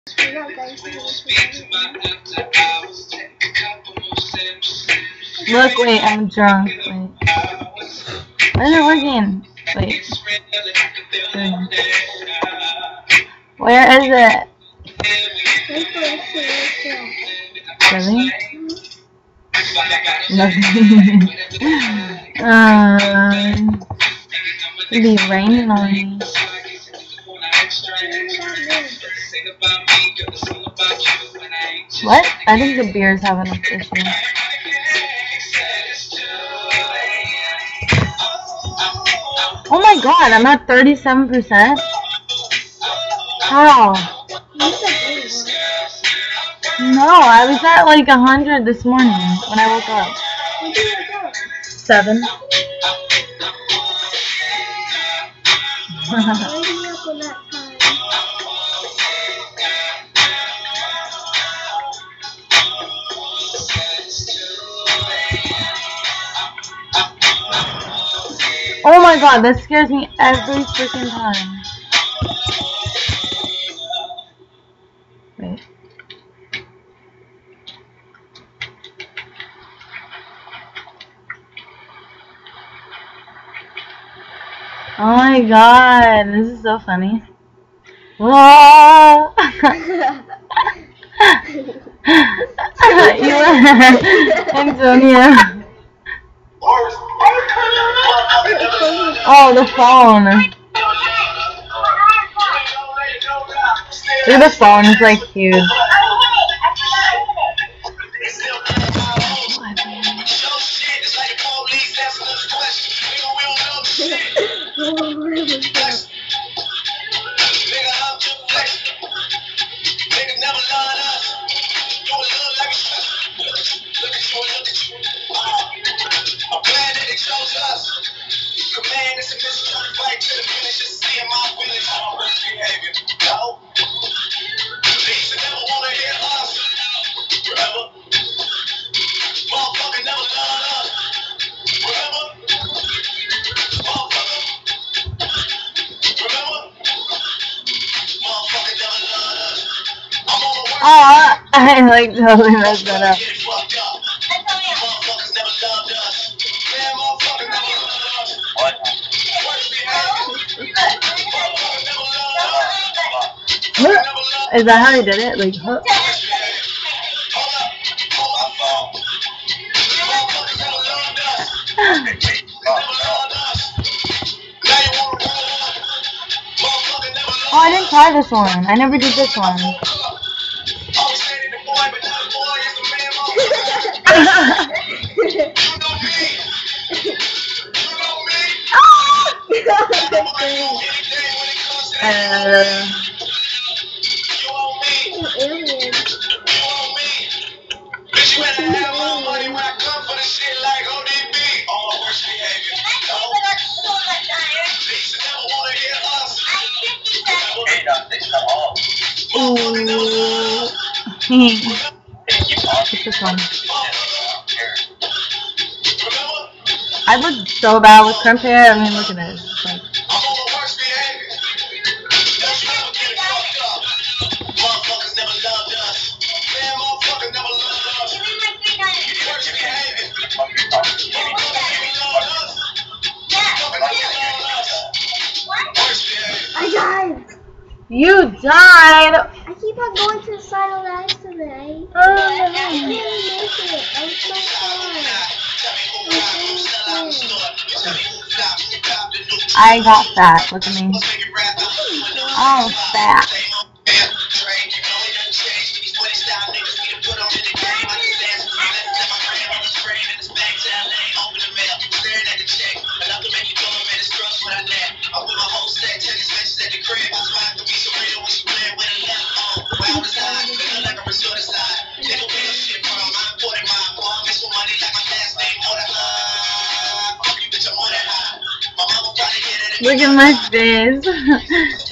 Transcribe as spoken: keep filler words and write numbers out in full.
Look, wait, I'm drunk. Wait. Why is it working? Wait. Where is it? Really? Nothing. um, it'd be raining on me. What? I think the beer's having a issue. Oh my god, I'm at thirty-seven percent? How? No, I was at like one hundred this morning when I woke up. When did you wake up? Seven. Why did you up on that time? Oh my god, that scares me every freaking time. Wait. Oh my god, this is so funny. Whoa! You Antonia. Oh, the phone. Look at the phone, it's like huge. Oh, I like totally messed that up. Is that how he did it? Like, huh? Oh, I didn't try this one. I never did this one. uh, Ooh. What's this one? I look so bad with crimp hair. I mean, look at this. It's like... I died! You died! I keep on going to the side of the ice today. Oh, I can't make it. I'm so sorry. I'm so sorry. I got fat. Look at me. Oh, fat. Look at my face.